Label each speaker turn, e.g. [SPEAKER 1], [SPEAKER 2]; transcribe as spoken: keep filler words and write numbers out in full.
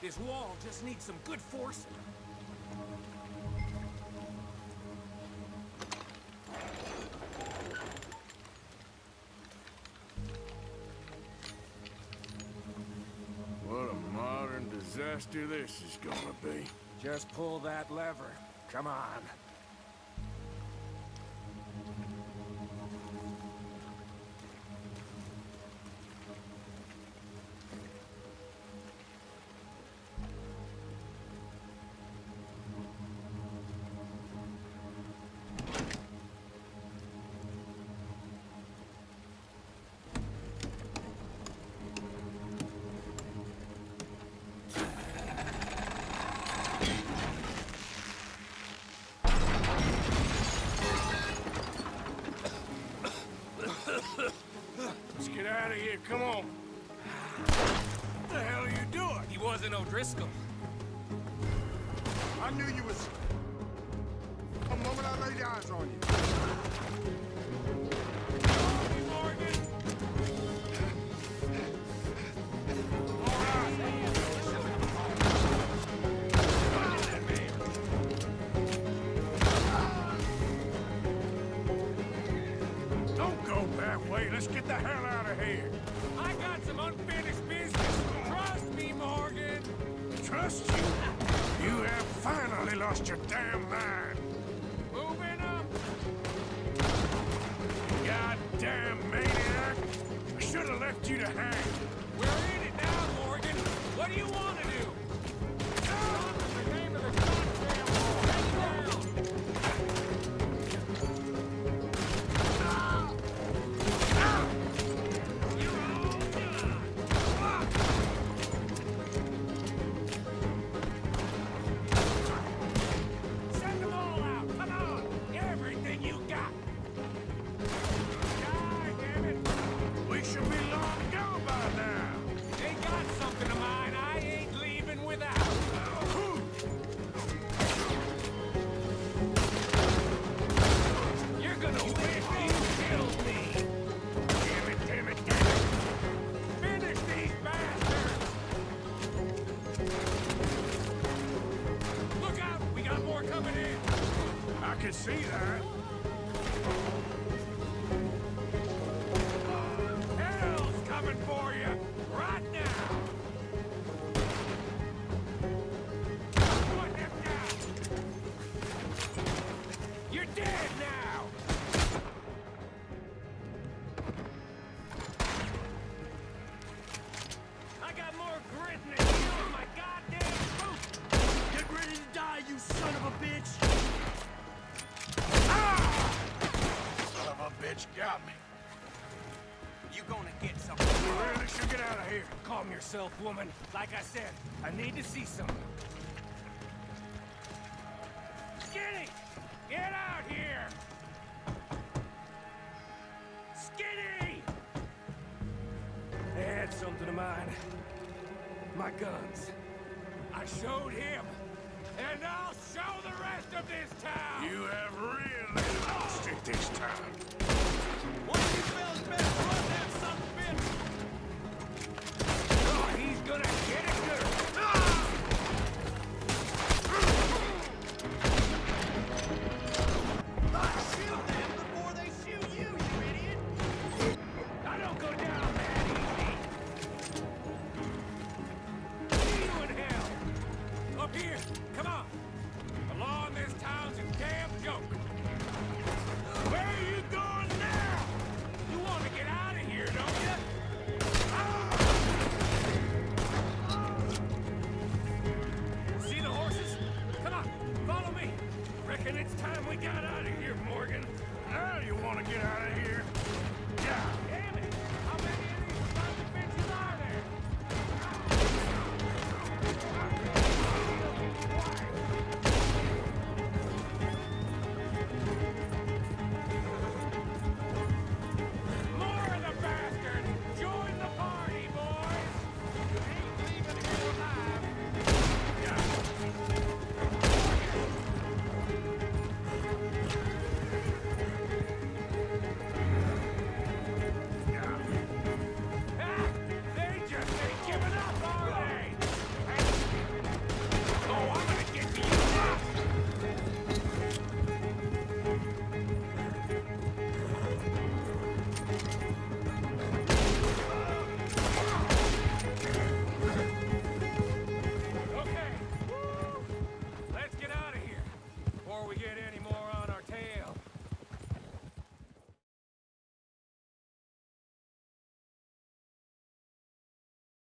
[SPEAKER 1] This wall just needs some good forcing.
[SPEAKER 2] What a modern disaster this is gonna be.
[SPEAKER 1] Just pull that lever. Come on.
[SPEAKER 2] Let's get out of here, come on. What the hell are you doing?
[SPEAKER 1] He wasn't O'Driscoll.
[SPEAKER 3] I knew you was... The moment I laid eyes on you.
[SPEAKER 1] Hey, Morgan!
[SPEAKER 2] Don't go that way. Let's get the hell out of here.
[SPEAKER 1] I got some unfinished business. Trust me, Morgan.
[SPEAKER 2] Trust you? You have finally lost your damn mind.
[SPEAKER 1] Moving up.
[SPEAKER 2] Goddamn maniac. I should have left you to hang.
[SPEAKER 1] We're in it now, Morgan. What do you want to do? Stop in the name of the goddamn law. Hang down. You're all done. Send them all out. Come on. Everything you got. God damn it.
[SPEAKER 2] We should be long gone by now.
[SPEAKER 1] They got something of mine I ain't leaving without. You're gonna wish you killed me.
[SPEAKER 2] Damn it, damn it, damn it.
[SPEAKER 1] Finish these bastards. Look out, we got more coming in.
[SPEAKER 2] I can see that.
[SPEAKER 1] Hell's coming for you right now. Put him down. You're dead now. I got more grit in the heel of my goddamn boot.
[SPEAKER 4] Get ready to die, you son of a bitch!
[SPEAKER 2] Son of a bitch got me.
[SPEAKER 1] You gonna get something.
[SPEAKER 2] We really should get out of here.
[SPEAKER 1] Calm yourself, woman. Like I said, I need to see something. Skinny! Get out here! Skinny! They had something of mine. My guns. I showed him. And I'll show the rest of this town!
[SPEAKER 2] You have really lost it this time.
[SPEAKER 4] One of you fellas better run that son of a bitch!
[SPEAKER 1] Oh, he's gonna get it good!
[SPEAKER 4] Shoot them before they shoot you, you idiot!
[SPEAKER 1] I don't go down that easy! See you in hell! Up here! Come on!